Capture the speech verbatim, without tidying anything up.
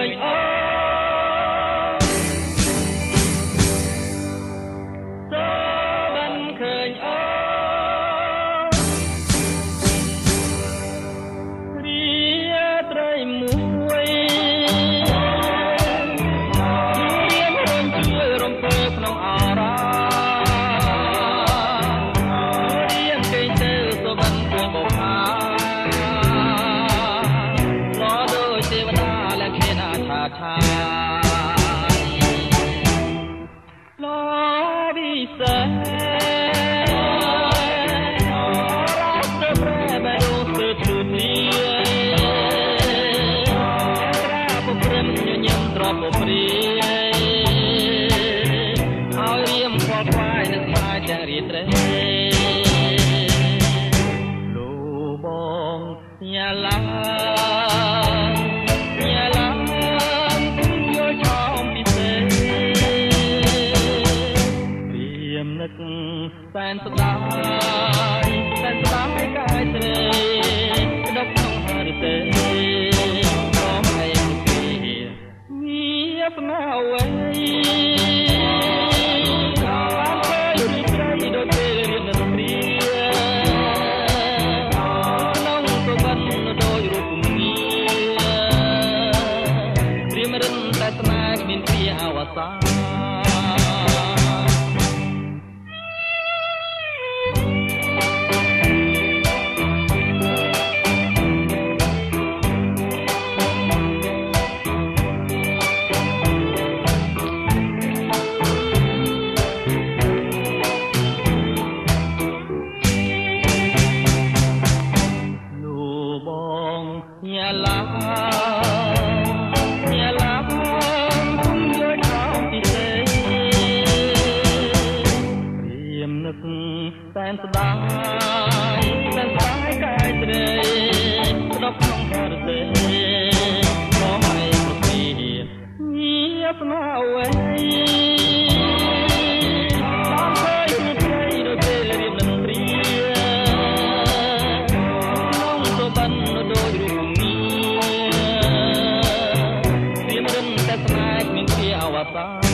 ញអូសូបានឃើញអូរីត្រីមួយរៀងរំជួយរំភើបក្នុងអារម្មណ៍រៀងគេទៅសូបានឃើញបុផាឆាឡូវិសេរត់ទៅប្រែបែរទៅទូនីក្រាបព្រមញញឹមត្រប់ព្រាឲ្យរៀមខ្វល់ខ្វាយនឹងស្មាយទាំងរីត្រេលោកបងយ៉ាឡាតែនស្ដាយតែនស្ដាយកាយត្រេដប់ក្នុងហរិទេក៏មិនពីវាស្នាវេបានឃើញរីត្រីដូចពេលរៀននឹងព្រាក្នុងសុបិនដោយរូបងារព្រាមរិនតែស្នេហ៍មានព្រាអវសាយ៉ាឡាយ៉ាឡាគុំយកខំពិសេសព្រាមនឹកតែនស្ដាយតែនស្ដាយកាយត្រេស្ដប់ក្នុងហរិទេក៏មិនប្រទីញាស្នាវេបានឃើញរីត្រីដូចពេលរៀបនឹងព្រាក្នុងសុបិនដូចរូបមានរិនតែស្នេហ៍មានជាអវតារ